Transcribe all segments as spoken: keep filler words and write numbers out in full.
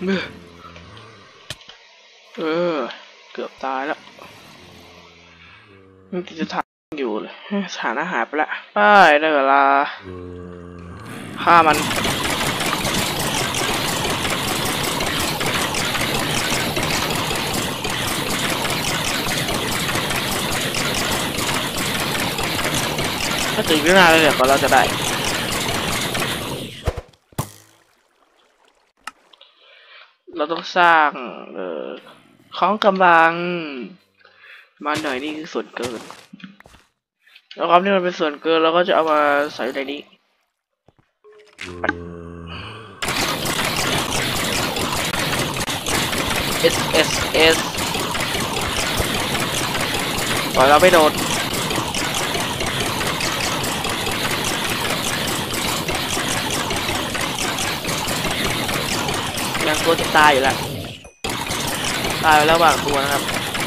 เออเกือบตายแล้วมันจะทำอยู่เลยสถานะหายไปละไปได้เวลาฆ่ามันถ้าถึงเวลาเลยเดี๋ยวก็เราจะได้เราต้องสร้างเอ่อของกำลังมาหน่อยนี่คือส่วนเกินแล้วความที่มันเป็นส่วนเกินเราก็จะเอามาใส่ในนี้ S S S ต่อยเราไม่โดนยังตัวจะตายอยู่แล้วตายไปแล้วบางตัวนะครับ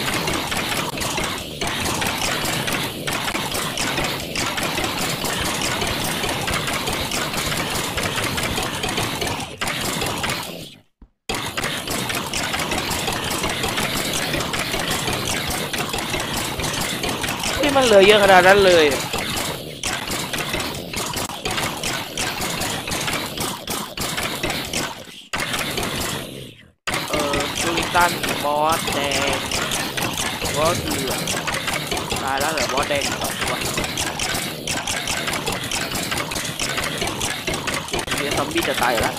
ที่มันเหลือเยอะขนาดนั้นเลยเออจูริตันบอสแดงบอสเหลืองตายแล้วเหลือบอสแดงสองตัวเดี๋ยวซอมบี้จะตายแล้ว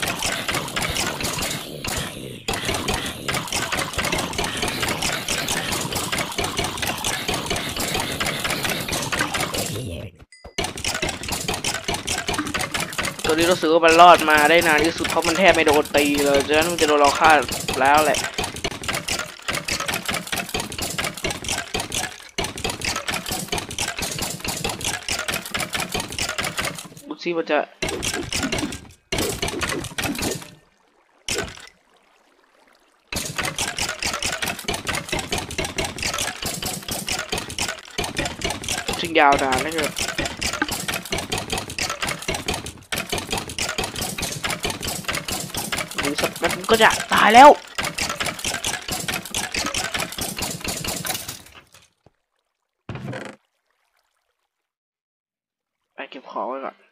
ตัวนี้รู้สึกว่ามันรอดมาได้นานที่สุดเพราะมันแทบไม่โดนตีเลยฉะนั้นมันจะโดนเราฆ่าแล้วแหละดูสิมันจะซึ่งยาวนานนะเกิดหรือสักแป๊บมันก็จะตายแล้วไปเก็บของไว้ก่อน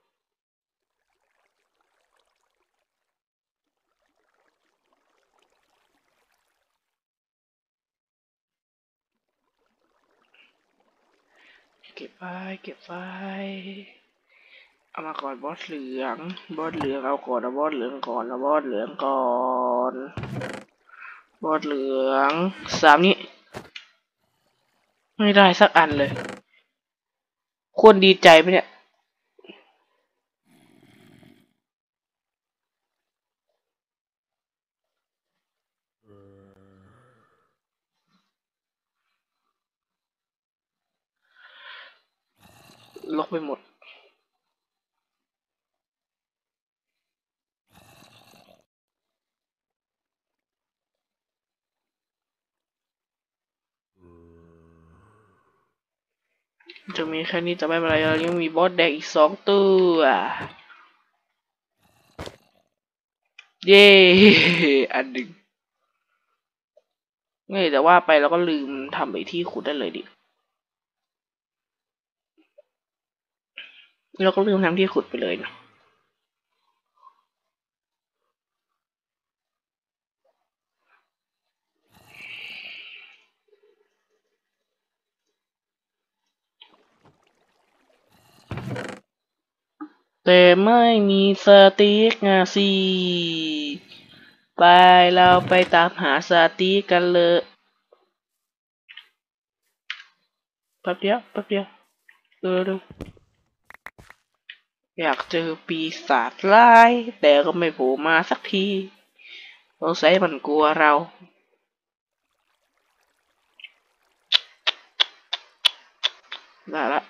เก็บไว้เก็บไว้เอามาก่อนบอสเหลืองบอสเหลืองเอาก่อนเอาบอสเหลืองก่อนเอาบอสเหลืองก่อนบอสเหลืองสามนี้ไม่ได้สักอันเลยควรดีใจไหมเนี่ยลกไปหมดจะมีแค่นี้แต่ไม่เป็นไรเรายังมีบอสแดงอีกสองตัวเย้อันหนึ่งเฮ้ยแต่ว่าไปเราก็ลืมทำไอ้ที่ขุดได้เลยดิเราก็ลืมทำที่ขุดไปเลยนะแต่ไม่มีสติ๊กนะสิไปเราไปตามหาสติ๊กกันเลยแป๊บเดียวแป๊บเดียวเออดูอยากเจอปีศาจร้ายแต่ก็ไม่โผล่มาสักทีสงสัยมันกลัวเราได้ละ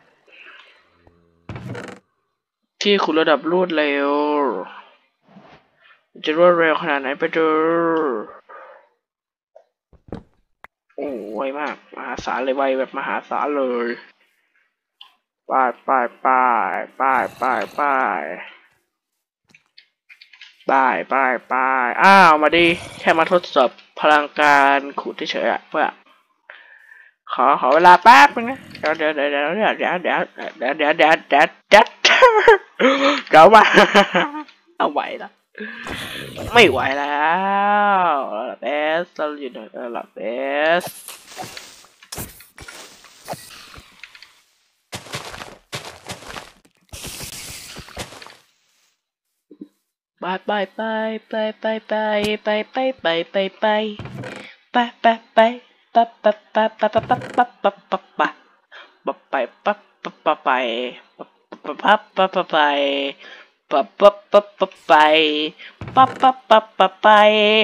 ที่ขุดระดับรวดเร็วจะรวดเร็วขนาดไหนไปดูโอ้ไวมากมหาศาลเลยไวแบบมหาศาลเลยไปไปไปไปไปไปไปไปไปอ้าวมาดิแค่มาทดสอบพลังการขุดเฉยๆอะเพื่อขอขอเวลาแป๊บนึงนะเดี๋ยวเดี๋ยวเดี๋ยวเดี๋ยวเดี๋ยวเดี๋ยวเดี๋ยวเดี๋ยวเดี๋ยวเดี๋ยวเดี๋ยวเดี๋ยวเดี๋ยวมาเอาไหวละไม่ไหวแล้วระดับเอสเราอยู่ในระดับเอสไปไปไปไปไปไปไปไปไปไปไปไปไปไปปั๊บปั๊บปั๊บปั๊บปั๊บปั๊บปั๊บปั๊บปั๊บปั๊บไปปั๊บปั๊บปั๊บไปปั๊บปั๊บปั๊บปั๊บไปปั๊บปั๊บปั๊บปั๊บไปปั๊บปั๊บปั๊บปั๊บไป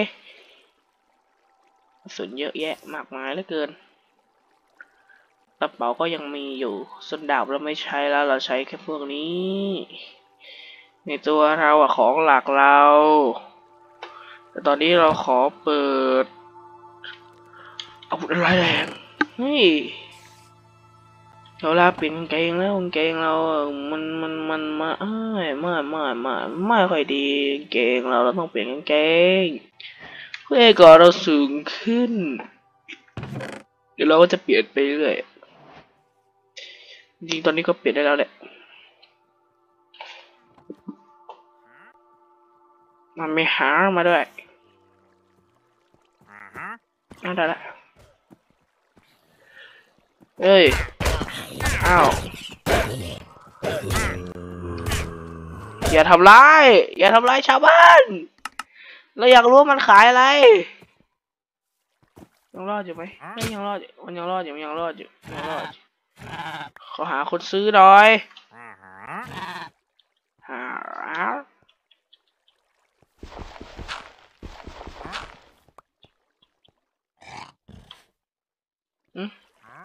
ส่วนเยอะแยะมากมายเหลือเกินกระเป๋าก็ยังมีอยู่ส่วนดาบเราไม่ใช้แล้วเราใช้แค่พวกนี้ในตัวเราอะของหลักเราแต่ตอนนี้เราขอเปิดอาวุธอะไรแรงเฮ้ยเราลาเปลี่ยนกางเกงแล้วกางเกงเรามันมันมันมาไม่ไม่ไม่ไม่ไม่ค่อยดีกางเกงเราเราต้องเปลี่ยนกางเกงเพื่อให้ก่อนเราสูงขึ้นเดี๋ยวเราก็จะเปลี่ยนไปเรื่อยจริงตอนนี้ก็เปลี่ยนได้แล้วแหละมันไม่หามาด้วยน่าได้ละเอ้ยอ้าวอย่าทำร้ายอย่าทำร้ายชาวบ้านเราอยากรู้มันขายอะไรยังรอดอยู่ไหมไม่ยังรอดอยู่มันยังรอดอยู่ยังรอดอยู่ยังรอดอยู่ขอหาคนซื้อหน่อยหาอืม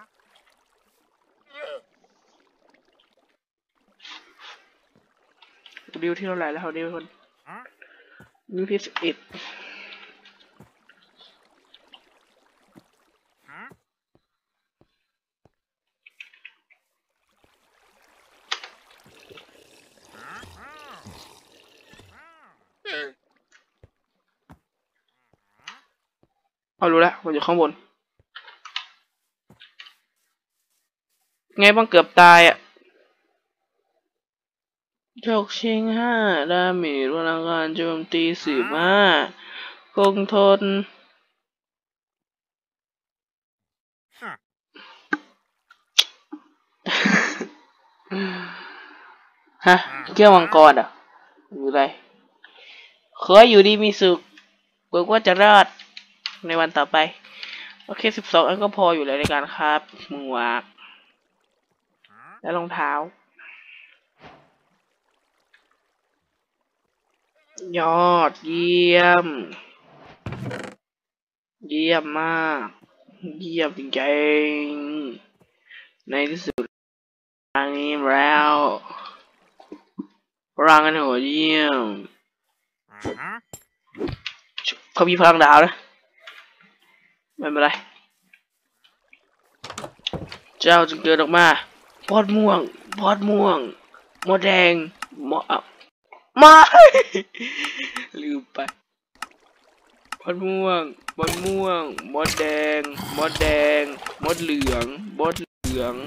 ดิวที่เท่าไหร่แล้วดิวคนดิวที่สิบเอ็ดเอารู้แล้วมันอยู่ข้างบนไงบ้างเกือบตายอ่ะโชคชิงห้าดาเมจพลังงานโจมตีสิบห้าคงทนฮะเกี่ยวมังกรอ่ะอยู่ไรขออยู่ดีมีสุขหวังว่าจะรอดในวันต่อไปโอเคสิบสองอันก็พออยู่แล้วในการครับมือวากและรองเท้ายอดเยี่ยมเยี่ยมมากเยี่ยมจริงๆในที่สุดทางนี้แล้วร่างกันหัวเยี่ยมเขามีพลังดาวนะไม่เป็นไรเจ้าจึงเกิดออกมาบอดม่วงบอดม่วงหมดแดงหมดไม่ลืมไปบอดม่วงบอดม่วงบอดแดงบอดแดงบอดเหลืองบอดเหลือง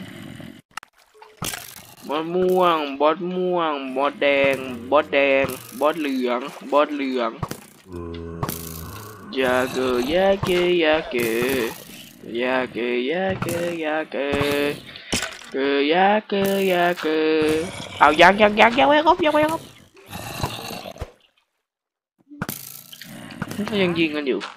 บอดม่วงบอดม่วงบอดแดงบอดแดงบอดเหลืองบอดเหลืองยาเกยาเกยาเกยาเกยาเกยาเกเกยาเกยาเกเอายังยังยังยังไม่ครบยังไม่ครบก็ยังยิงกันอยู่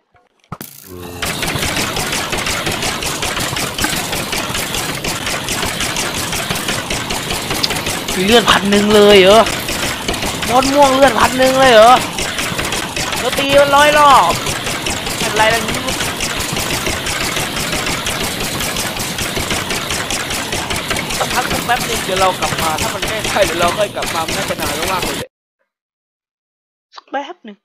เลือดพันหนึ่งเลยเหรอมดม่วงเลือดพันหนึ่งเลยเหรอเราตีมันร้อยรอบอะไรล่ะนี่สักพักสักแป๊บนึงเดี๋ยวเรากลับมาถ้ามันไม่ได้เดี๋ยวเราค่อยกลับมาน่าจะนานมากเลยสักแป๊บนึง